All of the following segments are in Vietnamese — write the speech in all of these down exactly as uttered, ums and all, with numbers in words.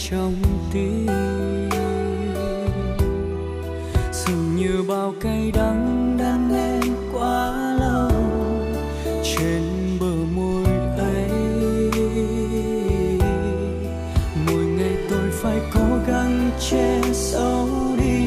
trong tim. Dường như bao cay đắng đang nén quá lâu trên bờ môi ấy. Mỗi ngày tôi phải cố gắng che giấu đi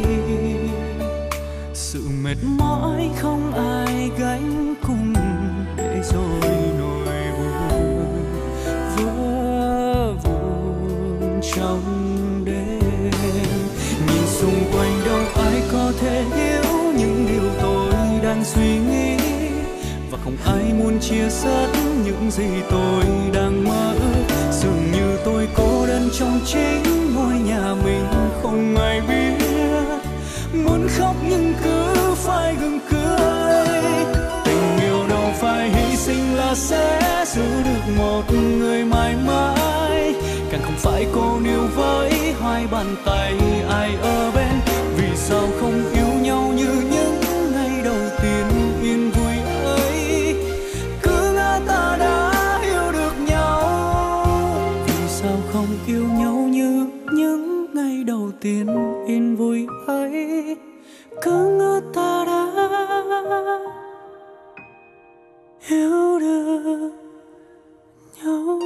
sự mệt mỏi không ai gánh cùng, để rồi nỗi buồn vỡ vụn trong đêm. Nhìn xung quanh đâu ai có thể hiểu những điều tôi đang suy nghĩ, và không ai muốn chia sẻ những gì tôi đang mơ ước. Dường như tôi cô đơn trong chính ngôi nhà mình, không ai biết. Muốn khóc nhưng cứ phải gượng cười. Tình yêu đâu phải hy sinh là sẽ giữ được một người mãi mãi, càng không phải cô níu với hai bàn tay ai ở bên. Vì sao không yêu nhau như những ngày đầu tiên yên vui ấy, cứ ngỡ ta đã yêu được nhau. Vì sao không yêu nhau như những ngày đầu tiên yên vui ấy, cứ ngỡ ta đã yêu được nhau.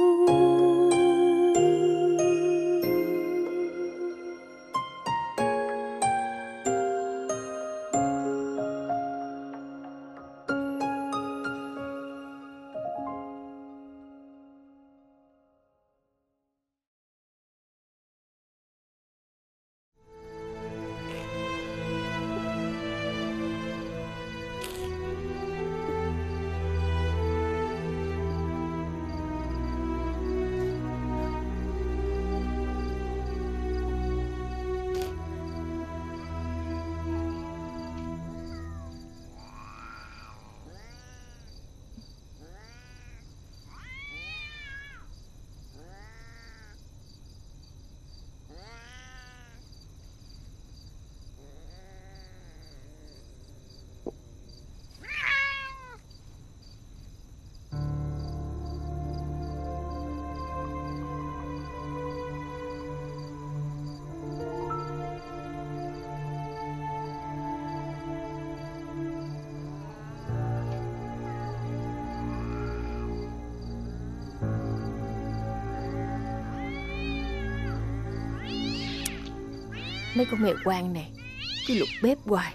Mấy con mèo quang này cứ lục bếp hoài.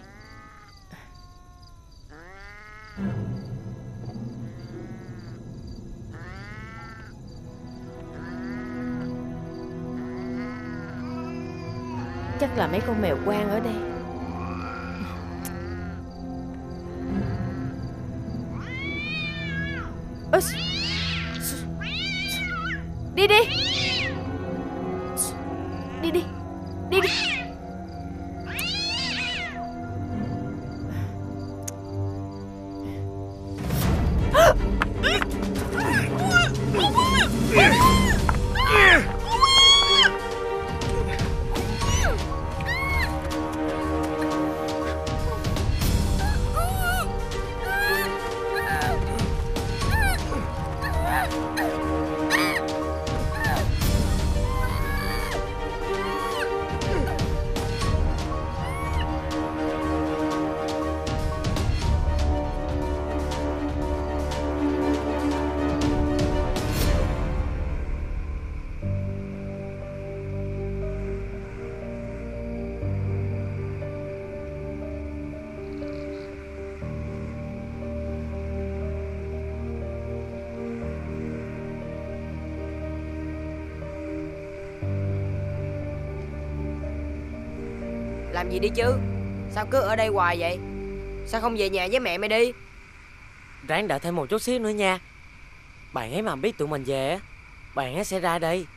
Chắc là mấy con mèo quang ở đây. Ôi, đi đi đi đi đi đi. Làm gì đi chứ? Sao cứ ở đây hoài vậy? Sao không về nhà với mẹ mày đi? Ráng đợi thêm một chút xíu nữa nha. Bạn ấy mà biết tụi mình về, bạn ấy sẽ ra đây.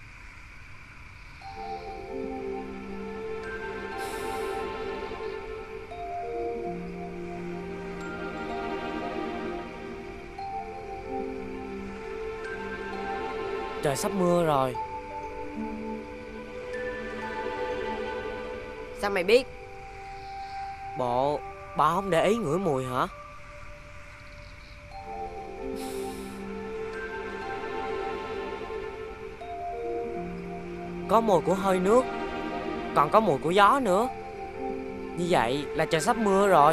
Trời sắp mưa rồi. Sao mày biết? Bộ bà không để ý ngửi mùi hả? Có mùi của hơi nước, còn có mùi của gió nữa. Như vậy là trời sắp mưa rồi.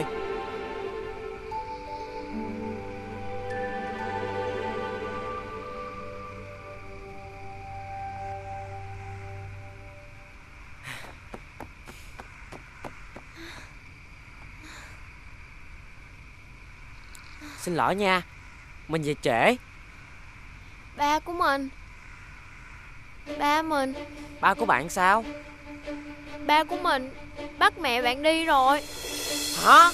Xin lỗi nha, mình về trễ. Ba của mình. Ba mình. Ba của bạn sao? Ba của mình bắt mẹ bạn đi rồi. Hả?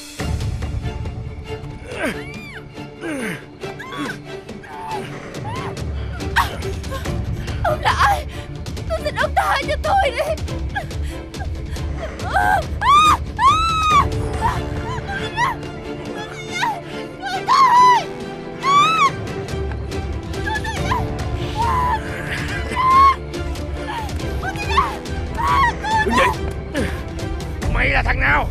Ông lại, tôi xin ông tha cho tôi đi. Đứng dậy. Mày là thằng nào?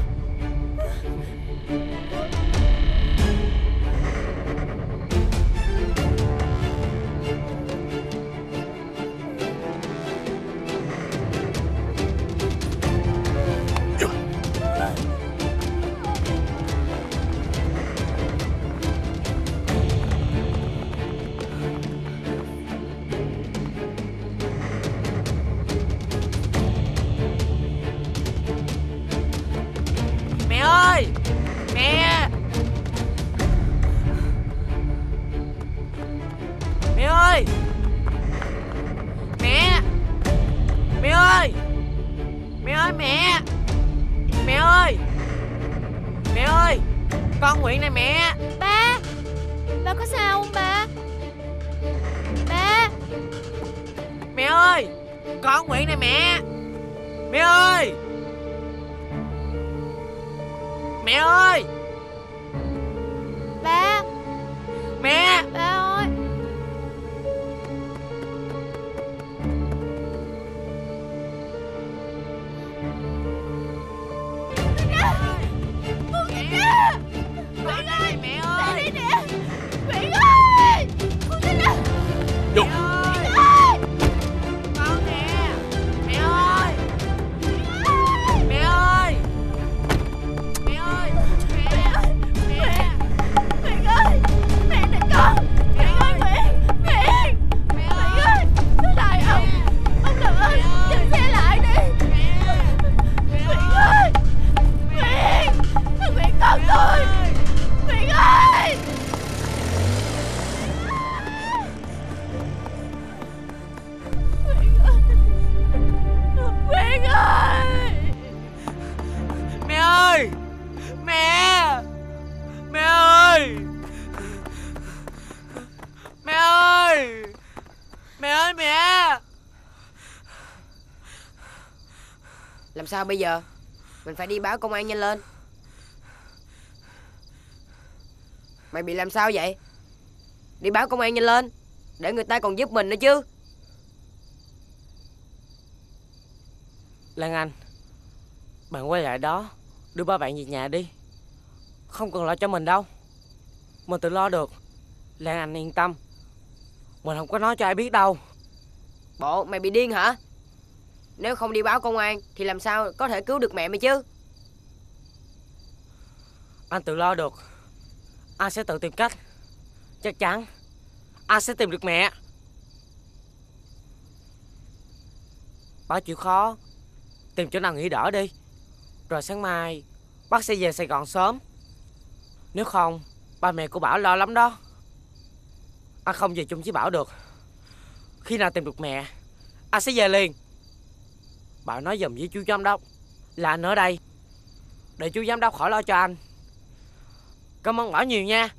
Con Nguyện này mẹ. Ba, ba có sao không ba? Ba. Mẹ ơi, con Nguyện này mẹ. Mẹ ơi. Mẹ ơi. Ba. Mẹ. Ba ơi. Con đây mẹ ơi. Đây nè. Nguyện ơi. Con đây nè. Vô. Nguyện ơi. Con nè. Mẹ ơi. Mẹ ơi. Mẹ ơi. Mẹ. Mẹ. Nguyện ơi. Mẹ nè con. Nguyện ơi Nguyện. Nguyện. Mẹ Nguyện ơi. Lại ông. Ông làm ơn. Dừng xe lại đi. Nguyện ơi. Nguyện. Nguyện con tôi. Nguyện ơi. Nguyện ơi. Mẹ ơi. Mẹ. Mẹ ơi. Mẹ ơi. Mẹ ơi mẹ. Làm sao bây giờ? Mình phải đi báo công an nhanh lên. Mày bị làm sao vậy? Đi báo công an nhanh lên, để người ta còn giúp mình nữa chứ. Lan Anh, bạn quay lại đó, đưa ba bạn về nhà đi. Không cần lo cho mình đâu, mình tự lo được. Lan Anh yên tâm, mình không có nói cho ai biết đâu. Bộ mày bị điên hả? Nếu không đi báo công an thì làm sao có thể cứu được mẹ mày chứ? Anh tự lo được. Anh sẽ tự tìm cách. Chắc chắn anh sẽ tìm được mẹ. Bác chịu khó tìm chỗ nào nghỉ đỡ đi, rồi sáng mai bác sẽ về Sài Gòn sớm. Nếu không, ba mẹ của Bảo lo lắm đó. Anh không về chung với Bảo được. Khi nào tìm được mẹ, anh sẽ về liền. Bảo nói giùm với chú giám đốc là anh ở đây, để chú giám đốc khỏi lo cho anh. Cảm ơn Bảo nhiều nha.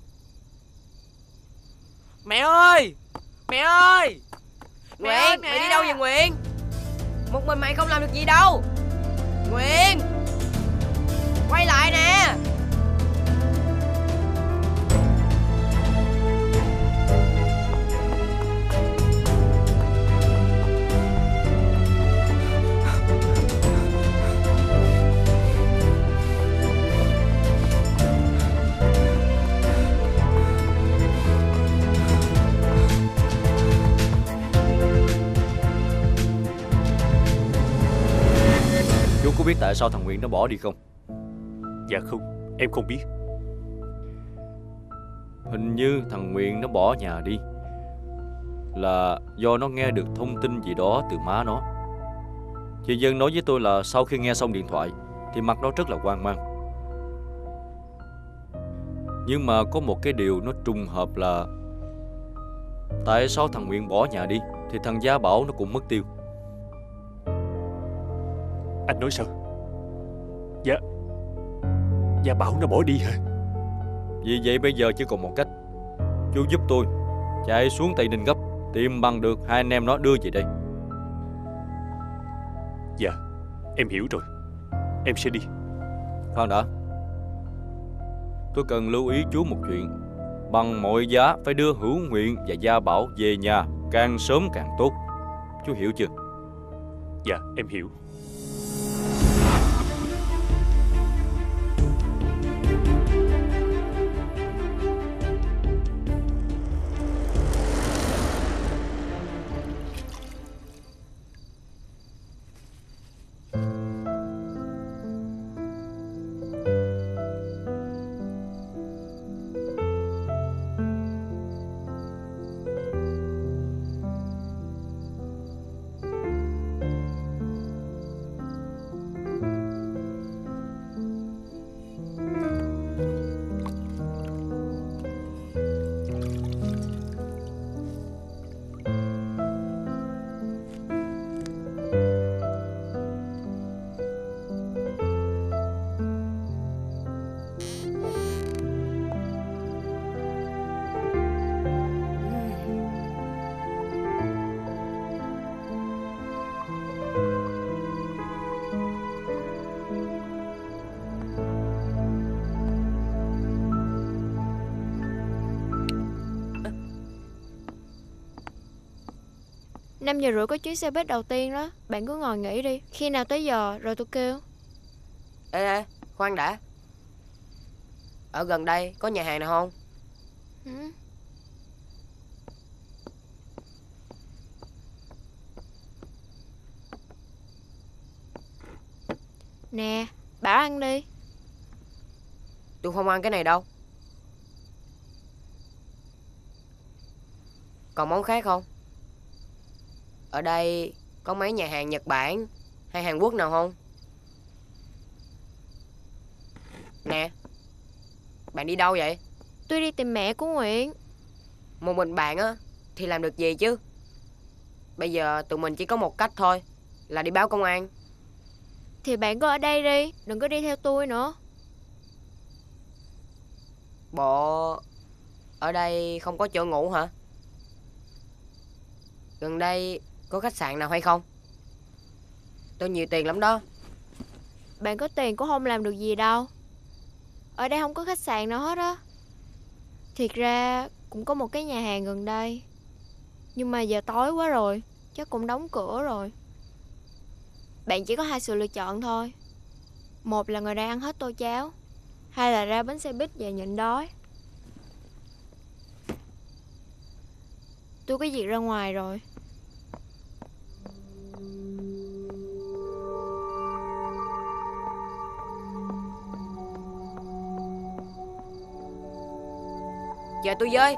Mẹ ơi. Mẹ ơi. Mẹ Nguyện, ơi, mày đi đâu vậy Nguyện? Một mình mày không làm được gì đâu. Nguyện, quay lại nè. có biết tại sao thằng Nguyện nó bỏ đi không? Dạ không, em không biết. Hình như thằng Nguyện nó bỏ nhà đi là do nó nghe được thông tin gì đó từ má nó. Chị Dân nói với tôi là sau khi nghe xong điện thoại thì mặt nó rất là hoang mang. Nhưng mà có một cái điều nó trùng hợp là tại sao thằng Nguyện bỏ nhà đi thì thằng Gia Bảo nó cũng mất tiêu. Anh nói sao? Dạ Gia Bảo nó bỏ đi hả? Vì vậy bây giờ chỉ còn một cách. Chú giúp tôi chạy xuống Tây Ninh gấp, tìm bằng được hai anh em nó đưa về đây. Dạ, em hiểu rồi. Em sẽ đi. Khoan đã. Tôi cần lưu ý chú một chuyện. Bằng mọi giá phải đưa Hữu Nguyện và Gia Bảo về nhà, càng sớm càng tốt. Chú hiểu chưa? Dạ, em hiểu. Năm giờ rưỡi có chuyến xe buýt đầu tiên đó. Bạn cứ ngồi nghỉ đi. Khi nào tới giờ rồi tôi kêu. Ê ê, khoan đã. Ở gần đây có nhà hàng nào không? Ừ. Nè, bảo ăn đi. Tôi không ăn cái này đâu. Còn món khác không? Ở đây có mấy nhà hàng Nhật Bản hay Hàn Quốc nào không? Nè, bạn đi đâu vậy? Tôi đi tìm mẹ của Nguyện. Một mình bạn á thì làm được gì chứ? Bây giờ tụi mình chỉ có một cách thôi, là đi báo công an. Thì bạn cứ ở đây đi, đừng có đi theo tôi nữa. Bộ ở đây không có chỗ ngủ hả? Gần đây có khách sạn nào hay không? Tôi nhiều tiền lắm đó. Bạn có tiền cũng không làm được gì đâu. Ở đây không có khách sạn nào hết á. Thiệt ra cũng có một cái nhà hàng gần đây, nhưng mà giờ tối quá rồi, chắc cũng đóng cửa rồi. Bạn chỉ có hai sự lựa chọn thôi. Một là ngồi đây ăn hết tô cháo, hai là ra bến xe buýt và nhịn đói. Tôi có việc ra ngoài rồi. Chờ tôi với.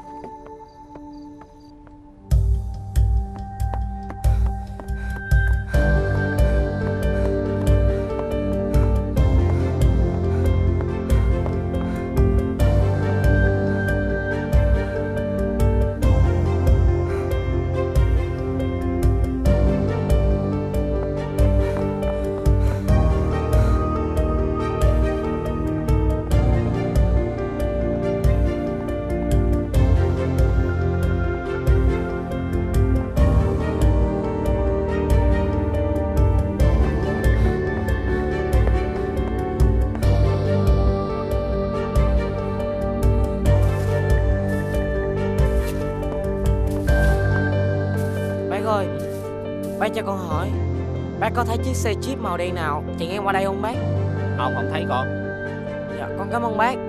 Bác cho con hỏi, bác có thấy chiếc xe Jeep màu đen nào chạy ngang qua đây không bác? Không, không thấy con. Dạ, con cảm ơn bác.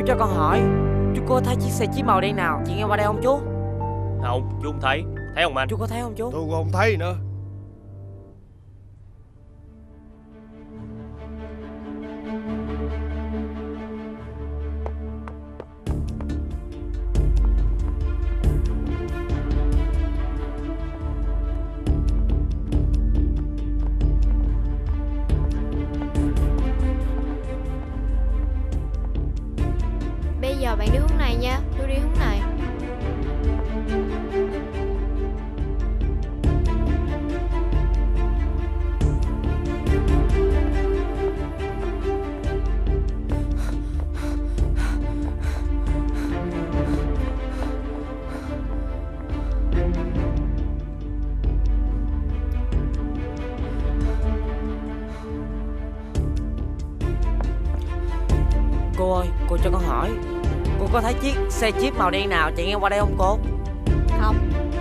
cho con hỏi, chú có thấy chiếc xe jeep màu đen nào chị nghe qua đây không chú? Không, chú không thấy. Thấy không anh? Chú có thấy không chú? Tôi còn không thấy nữa. Bây giờ bạn đi hướng này nha, tôi đi hướng này. Cô ơi, cô cho con hỏi, cô có thấy chiếc xe jeep màu đen nào chạy ngang qua đây không cô? Không.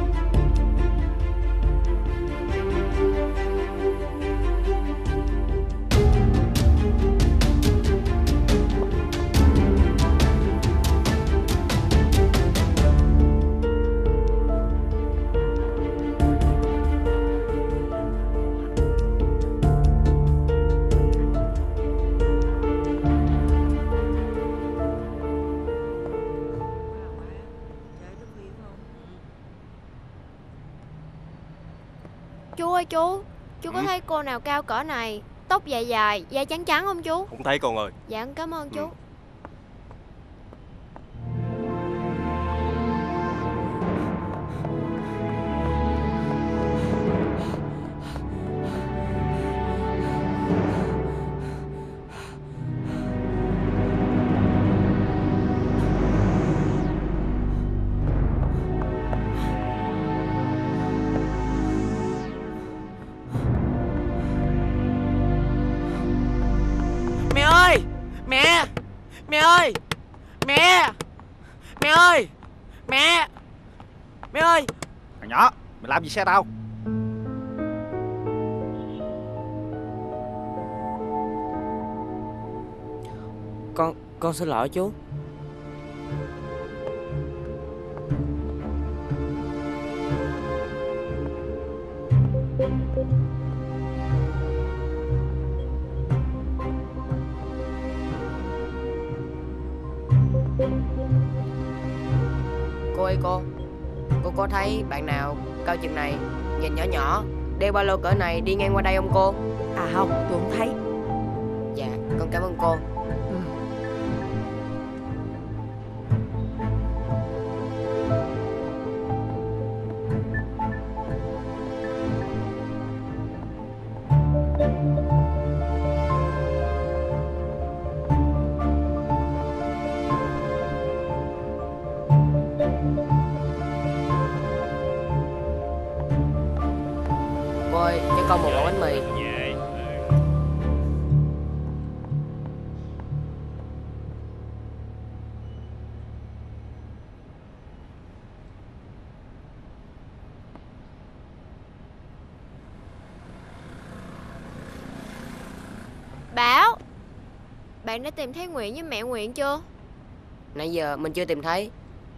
Chú ơi chú, chú có Ừ. thấy cô nào cao cỡ này, tóc dài dài, da trắng trắng không chú? Không thấy con ơi. Dạ cảm ơn chú. Ừ. Mẹ ơi! Mẹ! Mẹ ơi! Mẹ! Mẹ ơi! Mẹ! Mẹ ơi! Thằng nhỏ, mày làm gì xe tao? Con, con xin lỗi chú. Cô ơi cô, cô có thấy bạn nào cao chừng này, nhìn nhỏ nhỏ, đeo ba lô cỡ này đi ngang qua đây không cô? À không, tôi không thấy. Dạ, con cảm ơn cô. Cô ơi, cho con một ổ bánh mì. Về. Bảo, bạn đã tìm thấy Nguyện với mẹ Nguyện chưa? Nãy giờ mình chưa tìm thấy.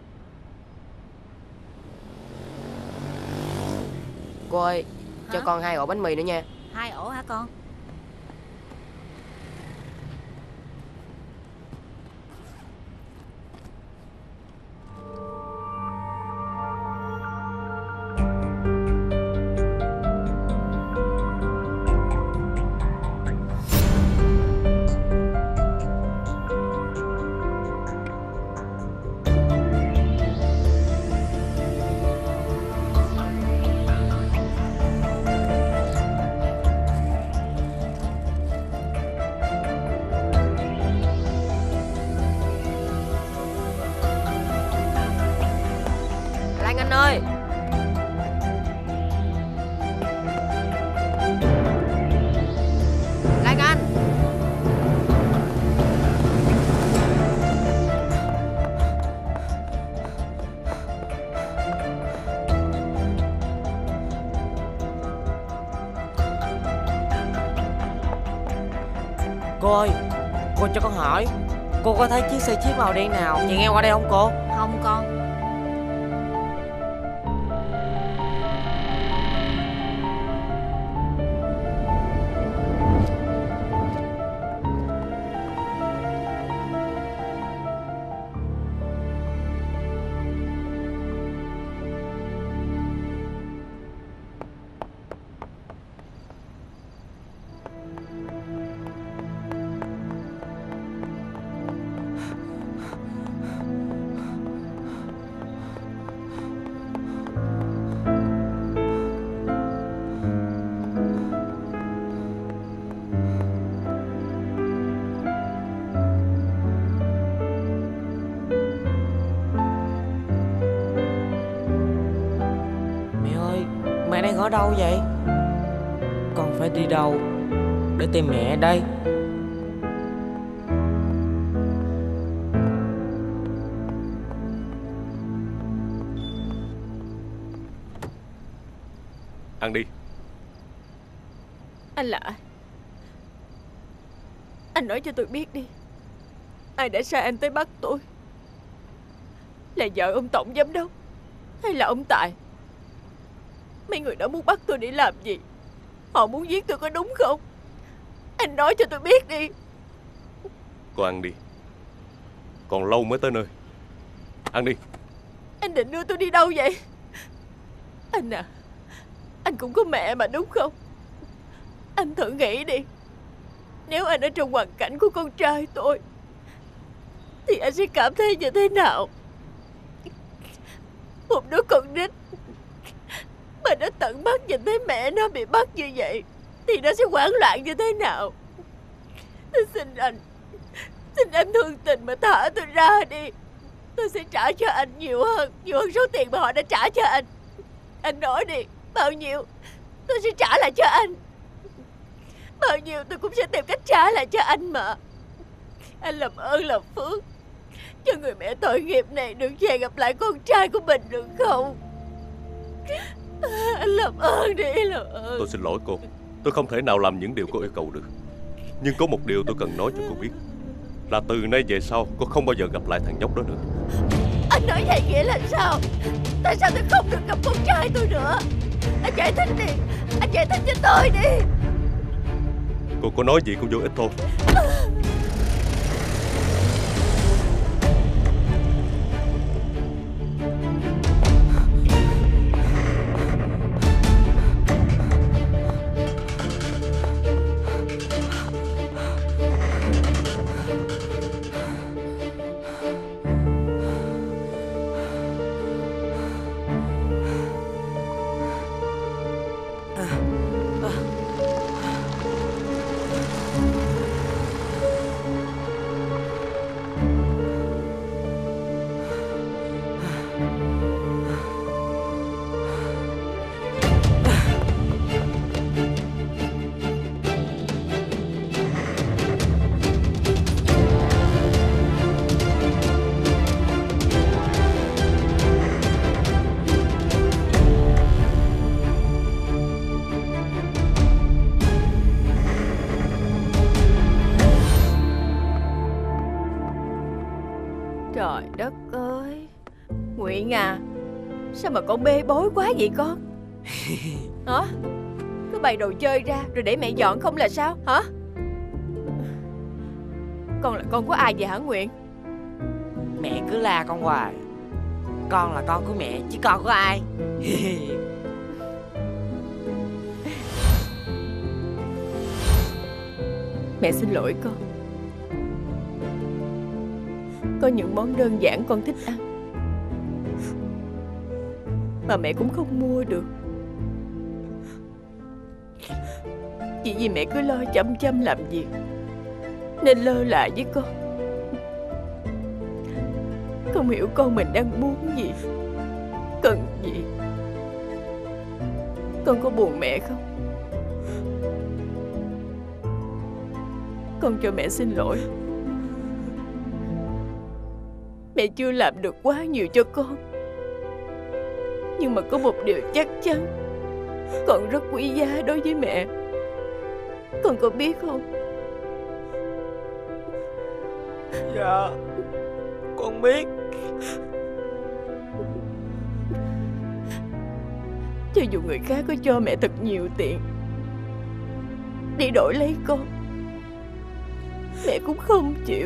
Cô ơi, cho Hả? con hai ổ bánh mì nữa nha. Hai ổ hả con? Lan Anh ơi, Lan Anh. Cô ơi, cô cho con hỏi, Cô có thấy chiếc xe jeep màu đen nào chạy ngang qua đây không cô? Không con. Mẹ đang ở đâu vậy? Con phải đi đâu để tìm mẹ đây? Ăn đi. Anh là ai? Anh nói cho tôi biết đi. Ai đã sai anh tới bắt tôi? Là vợ ông tổng giám đốc hay là ông Tài? Mấy người đó muốn bắt tôi để làm gì? Họ muốn giết tôi có đúng không? Anh nói cho tôi biết đi. Cô ăn đi, còn lâu mới tới nơi. Ăn đi. Anh định đưa tôi đi đâu vậy? Anh à, anh cũng có mẹ mà đúng không? Anh thử nghĩ đi. Nếu anh ở trong hoàn cảnh của con trai tôi thì anh sẽ cảm thấy như thế nào? Một đứa con nít mà nó tận mắt nhìn thấy mẹ nó bị bắt như vậy thì nó sẽ hoảng loạn như thế nào? Xin anh, xin anh thương tình mà thả tôi ra đi. Tôi sẽ trả cho anh nhiều hơn, nhiều hơn số tiền mà họ đã trả cho anh. Anh nói đi, bao nhiêu tôi sẽ trả lại cho anh. Bao nhiêu tôi cũng sẽ tìm cách trả lại cho anh mà. Anh làm ơn làm phước cho người mẹ tội nghiệp này được về gặp lại con trai của mình được không? Anh làm ơn đi, làm ơn. Tôi xin lỗi cô, tôi không thể nào làm những điều cô yêu cầu được. Nhưng có một điều tôi cần nói cho cô biết, là từ nay về sau cô không bao giờ gặp lại thằng nhóc đó nữa. Anh nói vậy nghĩa là sao? Tại sao tôi không được gặp con trai tôi nữa? Anh giải thích đi, anh giải thích cho tôi đi. Cô có nói gì cũng vô ích thôi. Trời đất ơi, Nguyện à, sao mà con bê bối quá vậy con? Hả? Cứ bày đồ chơi ra rồi để mẹ dọn không là sao hả? Con là con của ai vậy hả Nguyện? Mẹ cứ la con hoài. Con là con của mẹ chứ con của ai. Mẹ xin lỗi con. Có những món đơn giản con thích ăn mà mẹ cũng không mua được, chỉ vì mẹ cứ lo chăm chăm làm việc nên lơ là với con. Không hiểu con mình đang muốn gì, cần gì. Con có buồn mẹ không? Con cho mẹ xin lỗi. Mẹ chưa làm được quá nhiều cho con, nhưng mà có một điều chắc chắn con rất quý giá đối với mẹ. Con có biết không? Dạ, con biết. Cho dù người khác có cho mẹ thật nhiều tiền để đổi lấy con, mẹ cũng không chịu.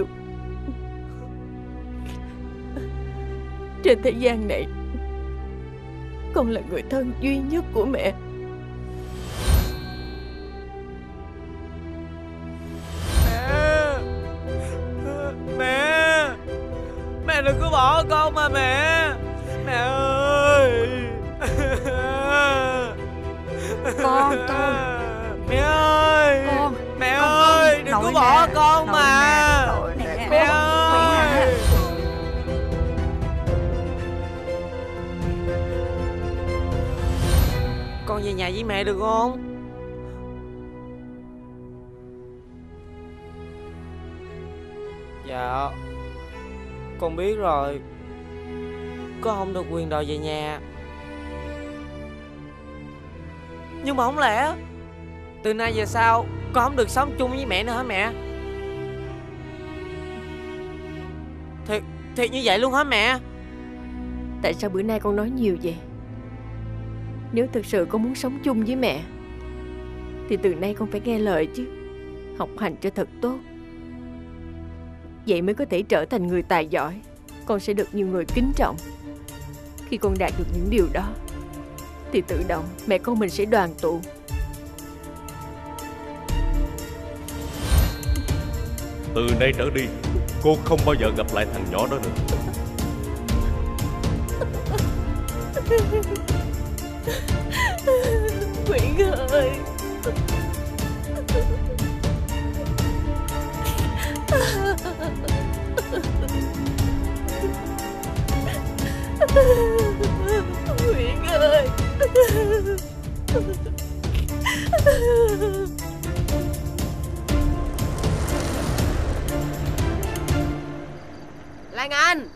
Trên thế gian này, con là người thân duy nhất của mẹ. Mẹ, mẹ, mẹ đừng có bỏ con mà mẹ. Mẹ ơi. Con, con. Mẹ ơi. Con. Mẹ Con, ơi, con. đừng có Nội bỏ nè, con nội mà. nè, nội nè. Mẹ Con, ơi. mẹ. Con về nhà với mẹ được không? Dạ, con biết rồi. Con không được quyền đòi về nhà. Nhưng mà không lẽ từ nay về sau con không được sống chung với mẹ nữa hả mẹ? Thiệt, thiệt như vậy luôn hả mẹ? Tại sao bữa nay con nói nhiều vậy? Nếu thực sự con muốn sống chung với mẹ thì từ nay con phải nghe lời chứ. Học hành cho thật tốt, vậy mới có thể trở thành người tài giỏi. Con sẽ được nhiều người kính trọng. Khi con đạt được những điều đó thì tự động mẹ con mình sẽ đoàn tụ. Từ nay trở đi, cô không bao giờ gặp lại thằng nhỏ đó nữa. Nguyễn ơi, Nguyễn ơi. Lan Anh,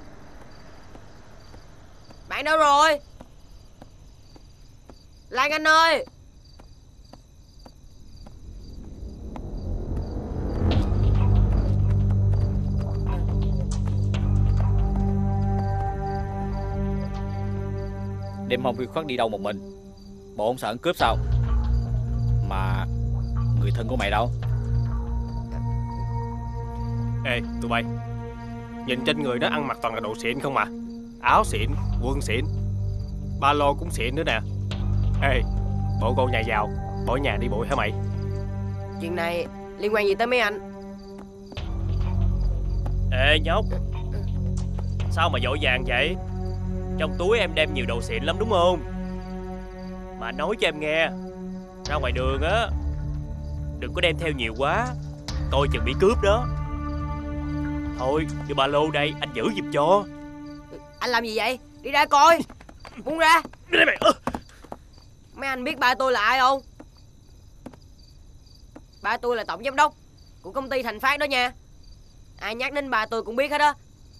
bạn đâu rồi? Lan Anh ơi. Đêm hôm khuya khoắt đi đâu một mình? Bộ không sợ ăn cướp sao? Mà người thân của mày đâu? Ê tụi bay, nhìn trên người nó ăn mặc toàn là đồ xịn không mà. Áo xịn, quần xịn, ba lô cũng xịn nữa nè. Ê, bộ con nhà giàu, bỏ nhà đi bụi hả mày? Chuyện này liên quan gì tới mấy anh? Ê nhóc, sao mà vội vàng vậy? Trong túi em đem nhiều đồ xịn lắm đúng không? Mà nói cho em nghe, ra ngoài đường á, đừng có đem theo nhiều quá, coi chừng bị cướp đó. Thôi, đưa ba lô đây, anh giữ giùm cho. Anh làm gì vậy? Đi ra coi. Buông ra. Đi đây mày. Mấy anh biết ba tôi là ai không? Ba tôi là tổng giám đốc của công ty Thành Phát đó nha. Ai nhắc đến ba tôi cũng biết hết á.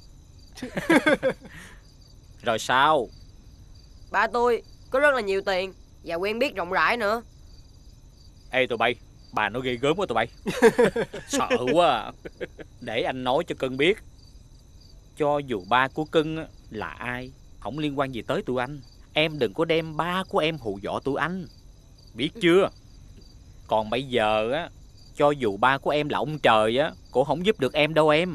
Rồi sao? Ba tôi có rất là nhiều tiền và quen biết rộng rãi nữa. Ê tụi bay, bà nó ghê gớm quá tụi bay. Sợ quá à. Để anh nói cho Cưng biết. Cho dù ba của Cưng là ai, không liên quan gì tới tụi anh. Em đừng có đem ba của em hù dọa tụi anh, biết chưa? Còn bây giờ á, cho dù ba của em là ông trời á, cũng không giúp được em đâu em.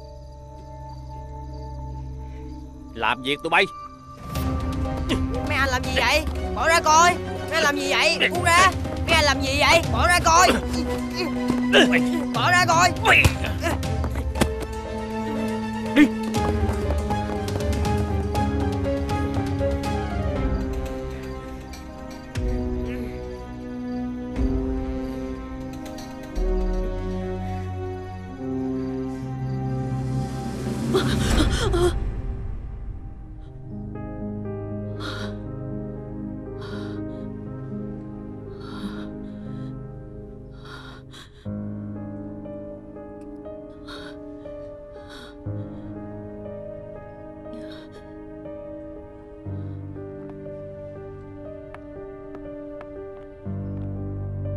Làm việc tụi bay. Mấy anh làm gì vậy? Bỏ ra coi. Mấy anh làm gì vậy? Buông ra. Mấy anh làm gì vậy? Bỏ ra coi. Bỏ ra coi. Đi.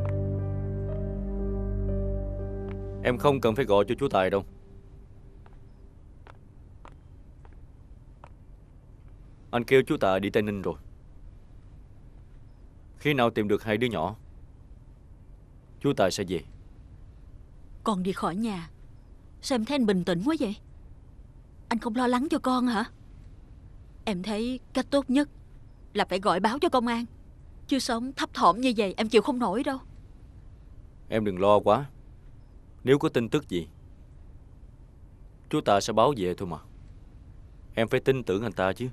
Em không cần phải gọi cho chú Tài đâu. Anh kêu chú Tài đi Tây Ninh rồi. Khi nào tìm được hai đứa nhỏ, chú Tài sẽ về. Con đi khỏi nhà, sao em thấy anh bình tĩnh quá vậy? Anh không lo lắng cho con hả? Em thấy cách tốt nhất là phải gọi báo cho công an, chứ sống thấp thỏm như vậy em chịu không nổi đâu. Em đừng lo quá. Nếu có tin tức gì, chú Tài sẽ báo về thôi mà. Em phải tin tưởng anh ta chứ.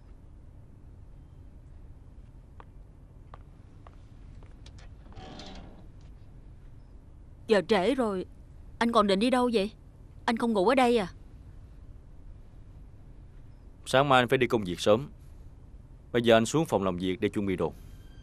Giờ trễ rồi, anh còn định đi đâu vậy? Anh không ngủ ở đây à? Sáng mai anh phải đi công việc sớm. Bây giờ anh xuống phòng làm việc để chuẩn bị đồ.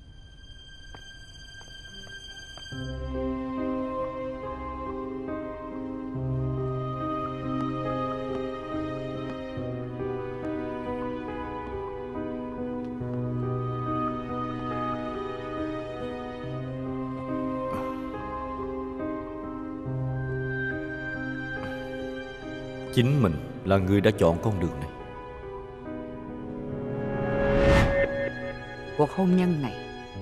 Chính mình là người đã chọn con đường này. Cuộc hôn nhân này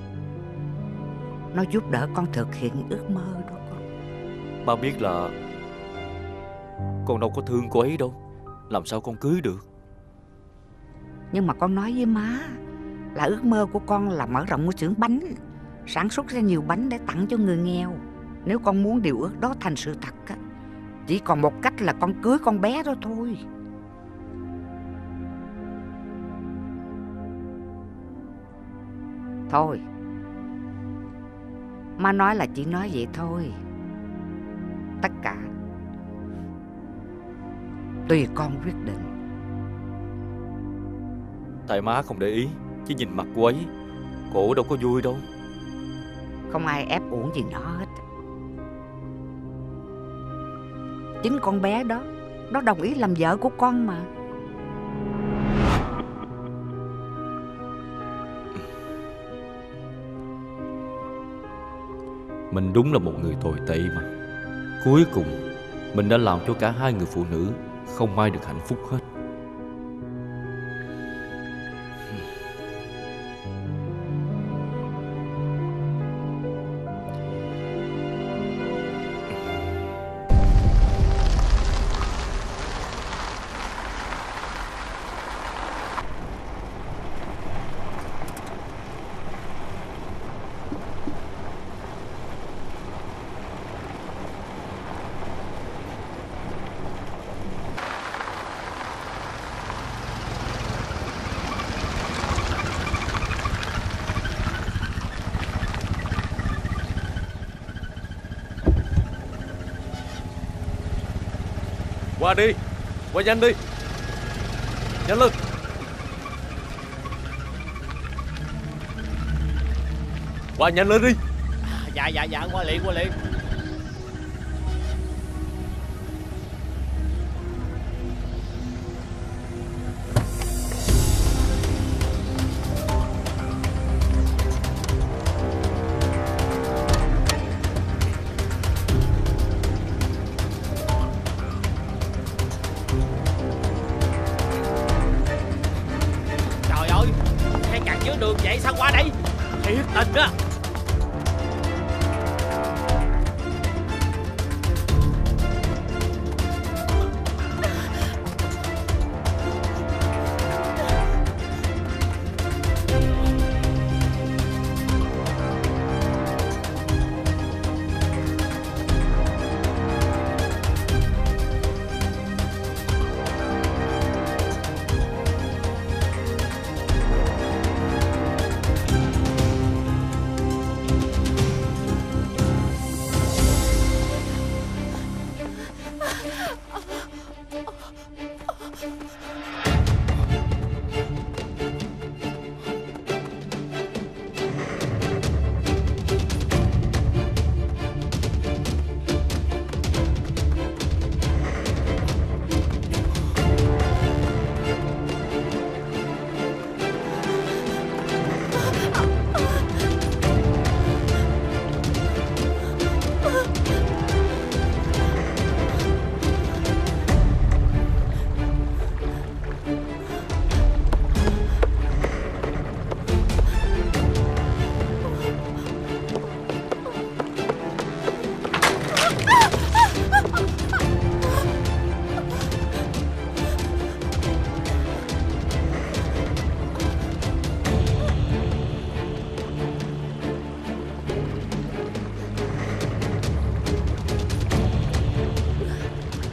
nó giúp đỡ con thực hiện ước mơ đó con. Ba biết là con đâu có thương cô ấy đâu, làm sao con cưới được. Nhưng mà con nói với má là ước mơ của con là mở rộng một xưởng bánh, sản xuất ra nhiều bánh để tặng cho người nghèo. Nếu con muốn điều ước đó thành sự thật á, chỉ còn một cách là con cưới con bé đó thôi. Thôi, má nói là chỉ nói vậy thôi. Tất cả tùy con quyết định. Tại má không để ý, chỉ nhìn mặt cô ấy, cổ đâu có vui đâu. Không ai ép uổng gì nó hết. Chính con bé đó, nó đồng ý làm vợ của con mà. Mình đúng là một người tồi tệ mà. Cuối cùng mình đã làm cho cả hai người phụ nữ không ai được hạnh phúc hết. Qua đi, qua nhanh đi. Nhanh lên. Qua nhanh lên đi. À, dạ dạ dạ qua liền qua liền. Vậy sao qua đây? Thiệt tình á.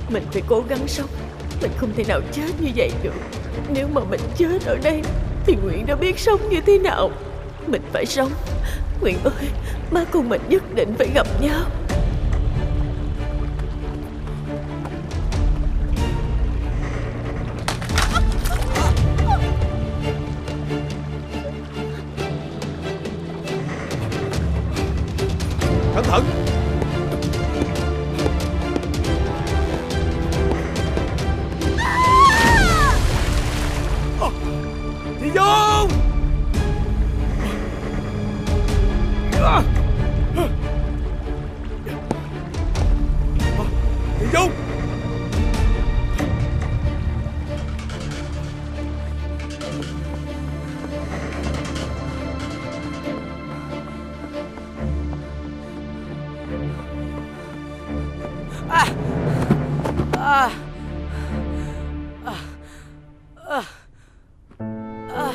Mình phải cố gắng sống. Mình không thể nào chết như vậy được. Nếu mà mình chết ở đây thì Nguyện đã biết sống như thế nào. Mình phải sống. Nguyện ơi, má con mình nhất định phải gặp nhau. Cẩn thận. Đi vô. Đi vô. À. À. À. À. À.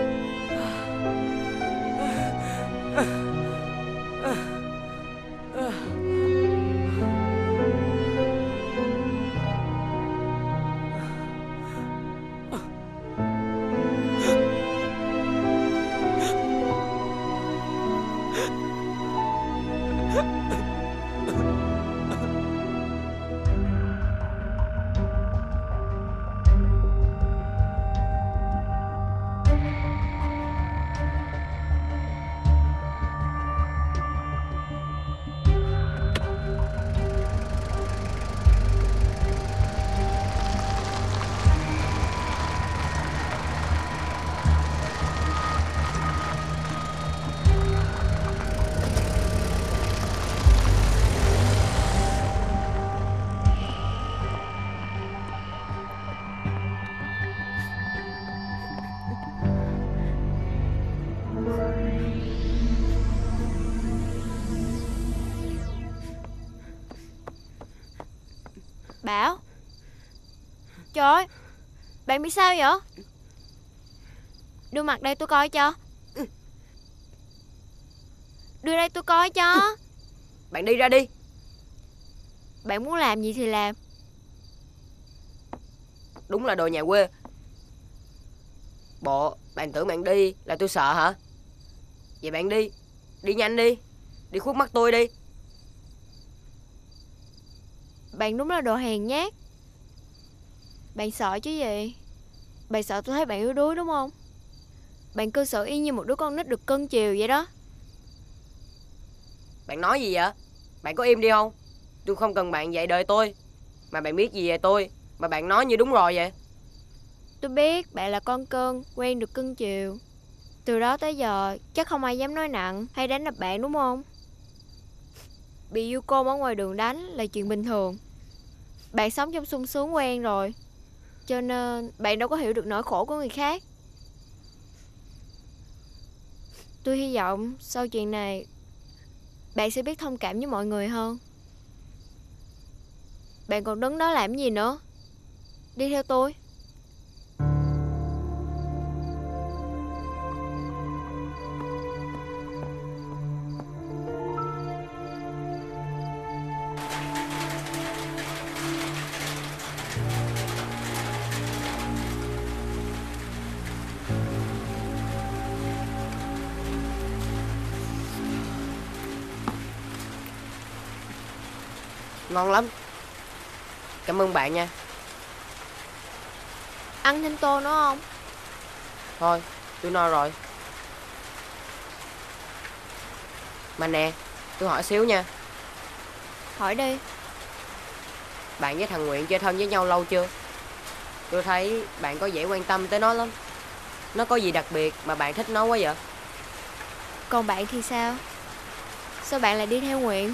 Bảo. Trời ơi, bạn bị sao vậy? Đưa mặt đây tôi coi cho. Đưa đây tôi coi cho. Bạn đi ra đi. Bạn muốn làm gì thì làm. Đúng là đồ nhà quê. Bộ bạn tưởng bạn đi là tôi sợ hả? Vậy bạn đi. Đi nhanh đi. Đi khuất mắt tôi đi. Bạn đúng là đồ hèn nhát. Bạn sợ chứ gì. Bạn sợ tôi thấy bạn yếu đuối đúng không? Bạn cư xử y như một đứa con nít được cưng chiều vậy đó. Bạn nói gì vậy? Bạn có im đi không? Tôi không cần bạn dạy đời tôi. Mà bạn biết gì về tôi mà bạn nói như đúng rồi vậy? Tôi biết bạn là con cưng, quen được cưng chiều. Từ đó tới giờ chắc không ai dám nói nặng hay đánh đập bạn đúng không? Bị du côn ở ngoài đường đánh là chuyện bình thường. Bạn sống trong sung sướng quen rồi, cho nên bạn đâu có hiểu được nỗi khổ của người khác. Tôi hy vọng sau chuyện này bạn sẽ biết thông cảm với mọi người hơn. Bạn còn đứng đó làm gì nữa? Đi theo tôi. Ngon lắm. Cảm ơn bạn nha. Ăn thêm tô nữa không? Thôi, tôi no rồi. Mà nè, tôi hỏi xíu nha. Hỏi đi. Bạn với thằng Nguyện chơi thân với nhau lâu chưa? Tôi thấy bạn có vẻ quan tâm tới nó lắm. Nó có gì đặc biệt mà bạn thích nó quá vậy? Còn bạn thì sao? Sao bạn lại đi theo Nguyện?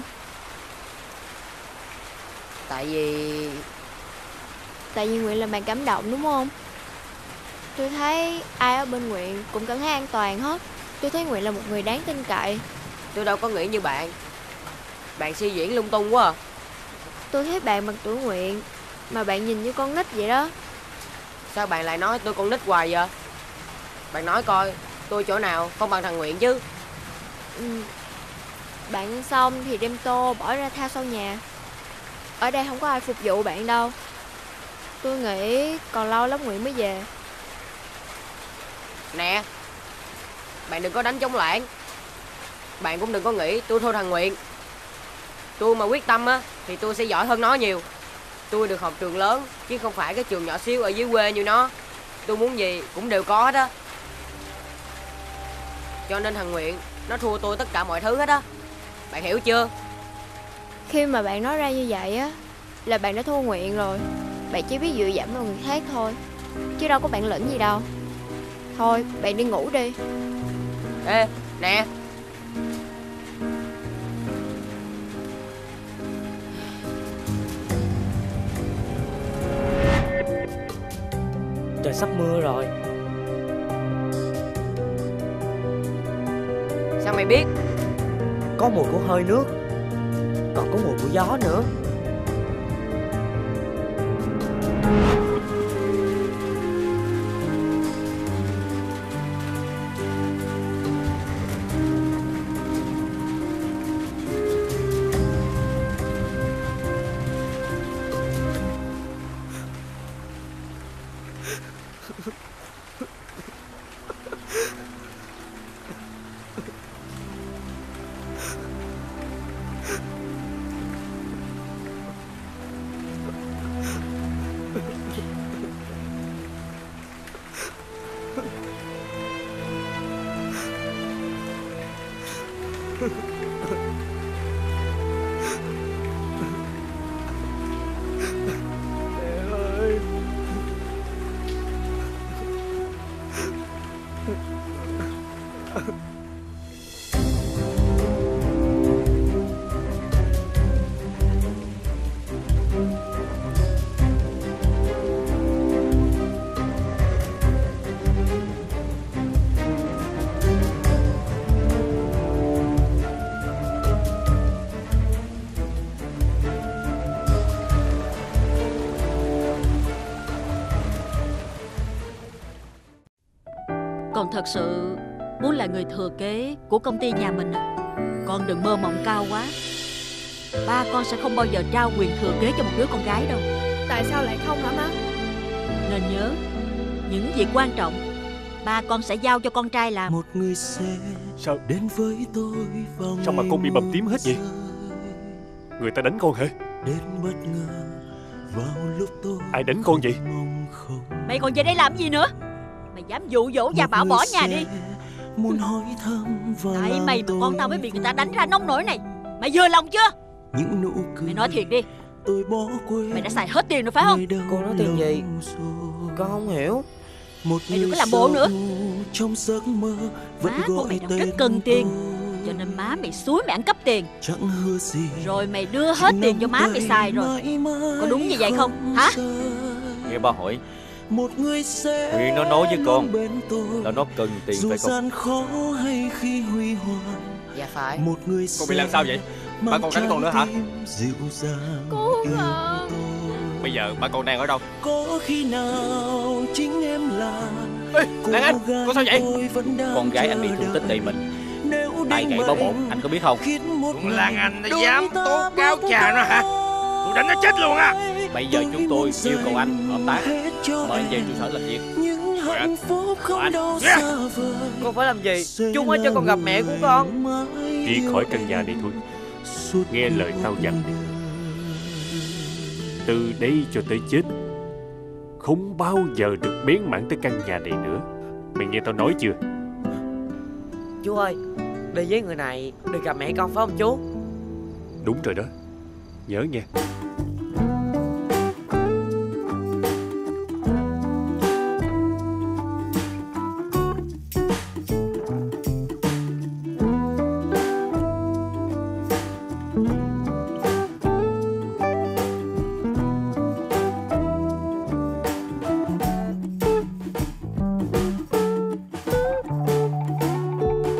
Tại vì... Tại vì Nguyện làm bạn cảm động đúng không? Tôi thấy ai ở bên Nguyện cũng cảm thấy an toàn hết. Tôi thấy Nguyện là một người đáng tin cậy. Tôi đâu có nghĩ như bạn. Bạn suy diễn lung tung quá à. Tôi thấy bạn bằng tuổi Nguyện mà bạn nhìn như con nít vậy đó. Sao bạn lại nói tôi con nít hoài vậy? Bạn nói coi, tôi chỗ nào không bằng thằng Nguyện chứ? Ừ. Bạn ăn xong thì đem tô bỏ ra thao sau nhà. Ở đây không có ai phục vụ bạn đâu. Tôi nghĩ còn lâu lắm Nguyện mới về. Nè, bạn đừng có đánh trống lảng. Bạn cũng đừng có nghĩ tôi thua thằng Nguyện. Tôi mà quyết tâm á thì tôi sẽ giỏi hơn nó nhiều. Tôi được học trường lớn chứ không phải cái trường nhỏ xíu ở dưới quê như nó. Tôi muốn gì cũng đều có hết á. Cho nên thằng Nguyện nó thua tôi tất cả mọi thứ hết á. Bạn hiểu chưa? Khi mà bạn nói ra như vậy á là bạn đã thua Nguyện rồi. Bạn chỉ biết dựa dẫm vào người khác thôi, chứ đâu có bản lĩnh gì đâu. Thôi bạn đi ngủ đi. Ê nè, Trời sắp mưa rồi. sao mày biết? Có mùi của hơi nước, còn có mùi của gió nữa. Còn thật sự muốn là người thừa kế của công ty nhà mình à, con đừng mơ mộng cao quá. Ba con sẽ không bao giờ trao quyền thừa kế cho một đứa con gái đâu. Tại sao lại không hả má? Nên nhớ, những việc quan trọng ba con sẽ giao cho con trai làm. Một người sẽ Sao đến với tôi vào Sao mà con bị bầm tím hết vậy? Người ta đánh con hả? Đến bất ngờ vào lúc tôi Ai đánh con vậy? Mày còn về đây làm gì nữa? Mày dám dụ dỗ Gia Bảo bỏ nhà đi. Muốn hỏi thăm và Tại mày mà con tao mới bị người ta đánh ra nông nổi này. Mày vừa lòng chưa? Những nụ cười Mày nói thiệt đi, tôi bỏ quên. mày đã xài hết tiền rồi phải không? Cô nói tiền gì? Con không hiểu. Một Mày đừng có làm bộ nữa. Trong giấc mơ vẫn Má của mày gọi đang rất tên cần tiền, tôi. cho nên má mày xúi mày ăn cắp tiền. Chẳng hứa gì. Rồi mày đưa hết tiền cho má mày xài rồi. Có đúng như vậy không? Hả? Nghe ba hỏi, Một người sẽ Huyền nó nói với con bên tôi, là nó cần tiền dù phải không? gian khó hay khi huy hoàng. Dạ phải. Một người Con bị làm sao vậy? Ba con đánh con nữa hả? Dịu dàng Cô yêu à. tôi. Bây giờ ba con đang ở đâu? Có khi nào chính em là Ê, Lan Anh, con sao vậy? Con gái anh bị thương tích đầy mình, tay gãy bó bột, anh có biết không? Con Lan Anh nó dám tố cáo cha nó hả? Tôi đánh nó chết luôn á. Bây giờ chúng tôi yêu cầu anh hợp tác, mời anh về trụ sở làm việc. Mời anh. Yeah. Con phải làm gì? Chúng mới cho con gặp mẹ của con. Đi khỏi căn nhà này thôi. Nghe lời tao dặn. Từ đây cho tới chết, không bao giờ được bén mảng tới căn nhà này nữa. Mày nghe tao nói chưa? Chú ơi, đi với người này được gặp mẹ con phải không chú? Đúng rồi đó. Nhớ nghe.